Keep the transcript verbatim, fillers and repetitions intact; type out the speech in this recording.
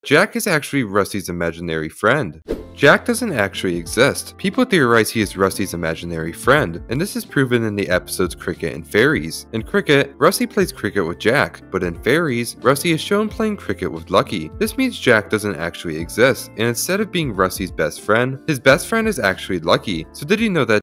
Jack is actually Rusty's imaginary friend. Jack doesn't actually exist. People theorize he is Rusty's imaginary friend, and this is proven in the episodes Cricket and Fairies. In Cricket, Rusty plays cricket with Jack, but in Fairies, Rusty is shown playing cricket with Lucky. This means Jack doesn't actually exist, and instead of being Rusty's best friend, his best friend is actually Lucky. So did you know that